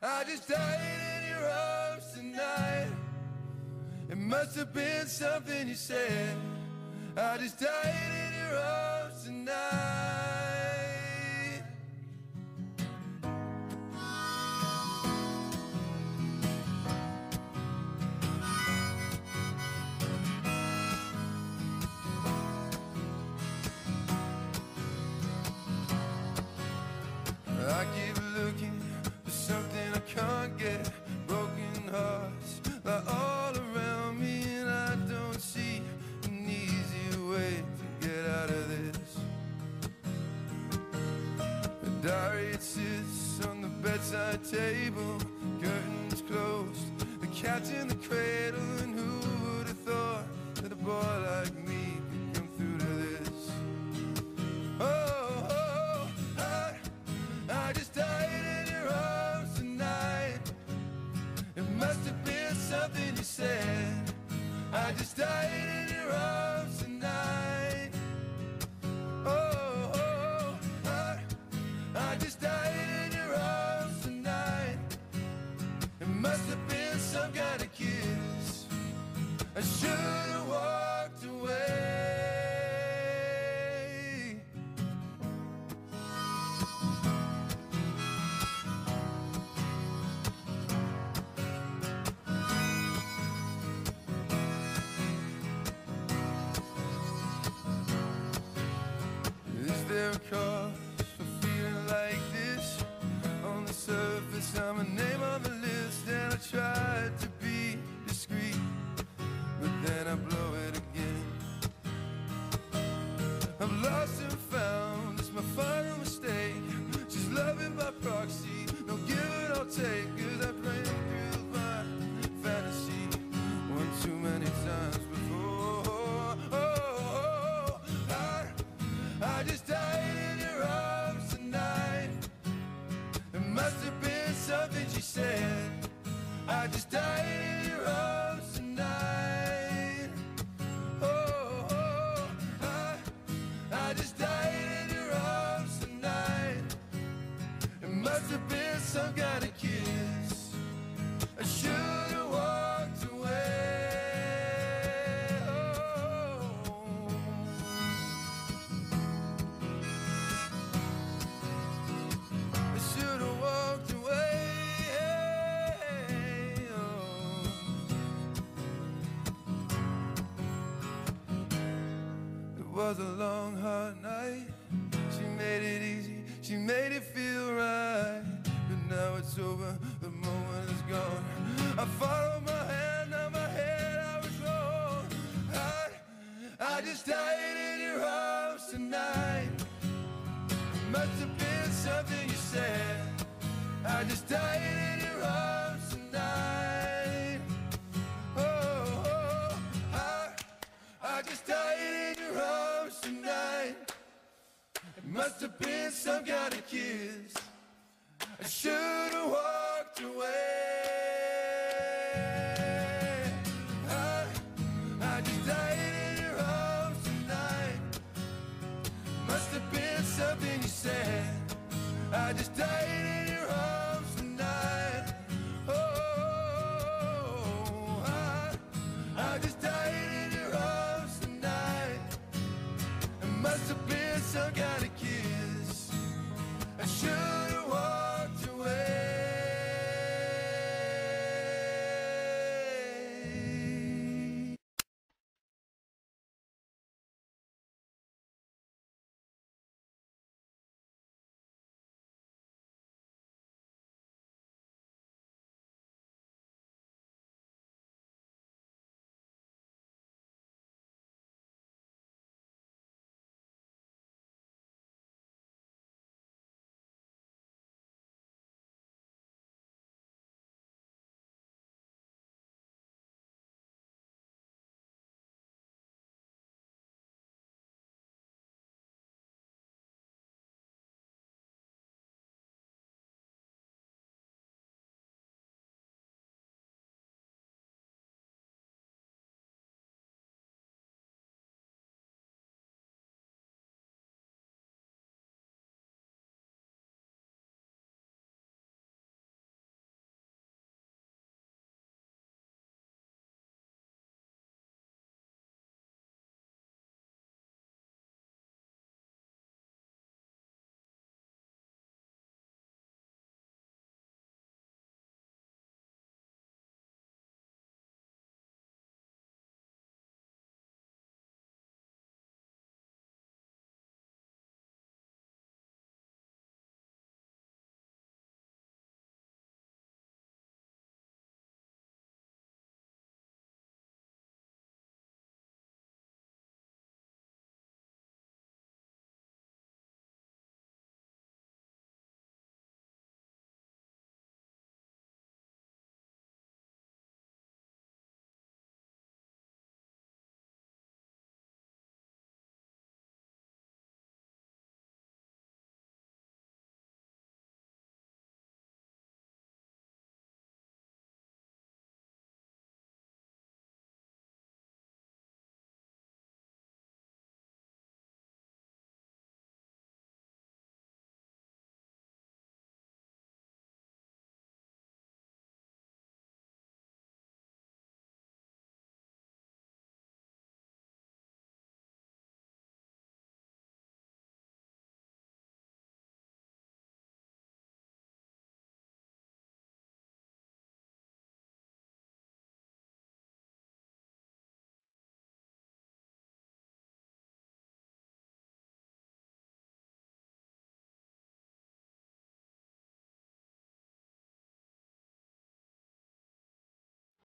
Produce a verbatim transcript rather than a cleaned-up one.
I just died in your arms tonight. It must have been something you said. I just died in your arms tonight. I keep looking for something I can't get. Broken hearts lie all around me, and I don't see an easy way to get out of this. The diary, it sits on the bedside table, curtains closed, the cat's in the cradle, and who would have thought that a boy like me could come through to this? Oh, oh, I, I just died in your arms tonight. It must have been something you said. I just died in your arms tonight. Oh, oh, I, I just died in your arms tonight. It must have been some kind of kiss. I should have walked away. Is there a cause for feeling like this? On the surface, I'm a name on the list, and I tried to be discreet, but then I blow it again. I'm lost and found, it's my final mistake. Just loving by proxy, no give it or take, 'cause I played through my fantasy one too many times before. Oh, oh, I, I just died in your arms tonight. It must have been something she said. I just died in your arms tonight. Oh, oh, I, I just died in your arms tonight. It must have been some kind of kiss. I should have walked away. Oh, I should have walked away. Oh. It was a long, hard night. She made it easy, she made it feel right. But now it's over, the moment is gone. I followed my hand, now my head I was wrong. I, I just died in your arms tonight. It must have been something you said. I just died in your arms tonight. Oh, oh, I, I just died in your arms tonight. It must have been some kind of kiss. I should have walked away.